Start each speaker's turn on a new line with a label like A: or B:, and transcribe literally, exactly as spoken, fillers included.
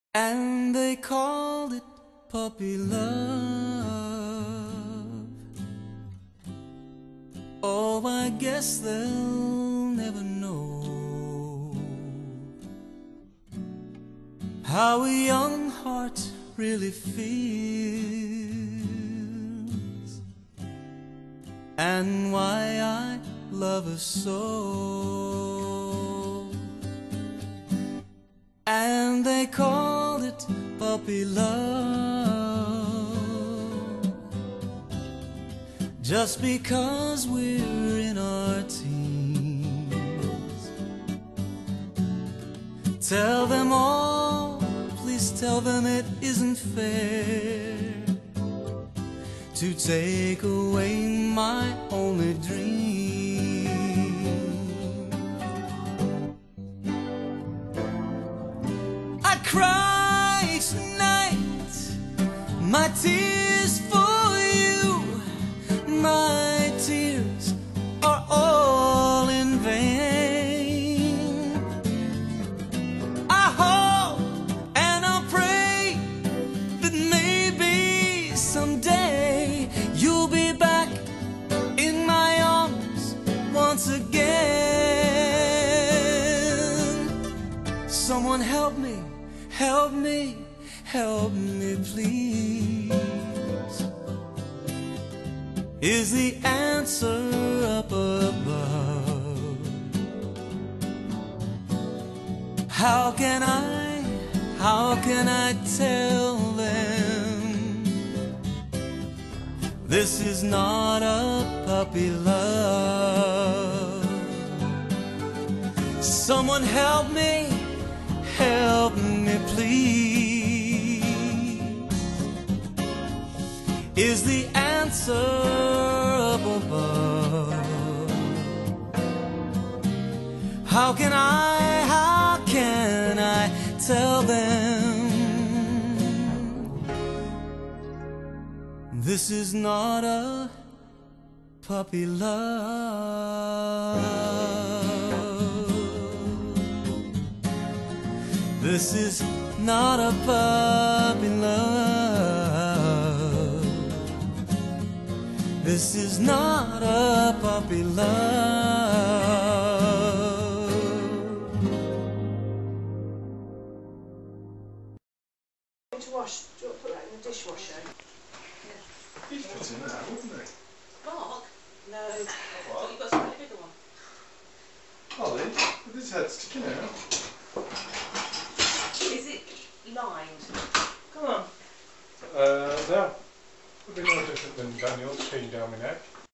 A: And they called it puppy love. Oh, I guess they'll never know how a young heart really feels, and why I love her so. And they called it puppy love, just because we're in our teens. Tell them all, please tell them it isn't fair to take away my only dream. I cry each night my tears for you. My tears are all in vain. I hope and I pray that maybe someday you'll be back in my arms once again. Someone help me, help me, help me please. Is the answer up above? How can I, how can I tell them this is not a puppy love? Someone help me, help me please. Is the answer up above? How can I, how can I tell them this is not a puppy love? This is not a puppy love. This is not a puppy love.
B: To wash, do you want to put that in the dishwasher?
C: Yeah. He'd fit in there, wouldn't he?
B: Mark? No.
C: What?
B: You've got some bigger one.
C: Olly, with his head sticking out.
B: Is it lined? Come on.
C: Uh, no. Would be no different than Daniel's peeing down my neck.